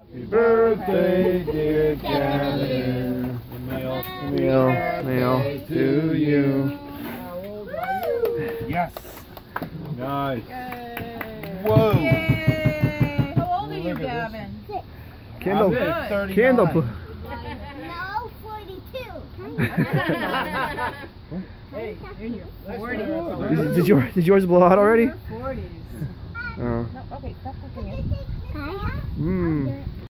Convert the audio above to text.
Happy birthday, dear Gavin. Mail to you. How old are you? Yes. Nice. Yay. Whoa. Yay. How old are you, Gavin? Candle. Good. Candle. No, 42. Hey, you're in your 40s. Did yours blow out already? 40s. Oh. No, okay, stop looking at it. Hmm.